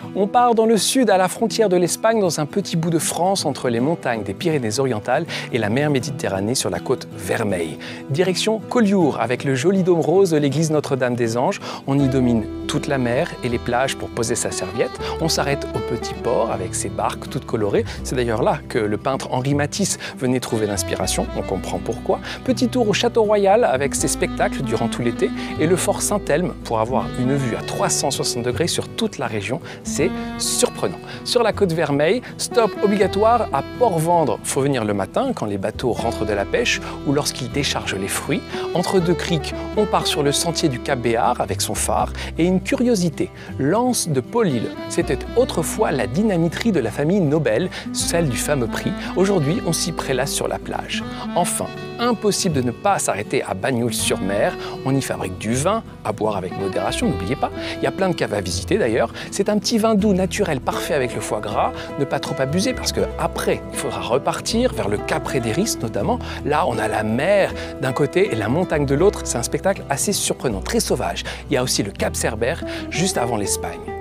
On part dans le sud, à la frontière de l'Espagne, dans un petit bout de France entre les montagnes des Pyrénées-Orientales et la mer Méditerranée sur la côte Vermeille. Direction Collioure, avec le joli dôme rose de l'église Notre-Dame-des-Anges. On y domine toute la mer et les plages pour poser sa serviette. On s'arrête au petit port avec ses barques toutes colorées. C'est d'ailleurs là que le peintre Henri Matisse venait trouver l'inspiration, on comprend pourquoi. Petit tour au Château Royal avec ses spectacles durant tout l'été et le fort Saint-Elme pour avoir une vue à 360 degrés sur toute la région. C'est surprenant. Sur la côte Vermeille, stop obligatoire à Port-Vendre. Faut venir le matin quand les bateaux rentrent de la pêche ou lorsqu'ils déchargent les fruits. Entre deux criques, on part sur le sentier du Cap Béar avec son phare et une curiosité, l'anse de Paul-Lille. C'était autrefois la dynamiterie de la famille Nobel, celle du fameux prix. Aujourd'hui, on s'y prélasse sur la plage. Enfin, impossible de ne pas s'arrêter à Bagnols-sur-Mer. On y fabrique du vin, à boire avec modération, n'oubliez pas. Il y a plein de caves à visiter d'ailleurs. C'est un petit vin doux naturel parfait avec le foie gras. Ne pas trop abuser parce qu'après, il faudra repartir vers le Cap Rédéris notamment. Là, on a la mer d'un côté et la montagne de l'autre. C'est un spectacle assez surprenant, très sauvage. Il y a aussi le Cap Cerbère juste avant l'Espagne.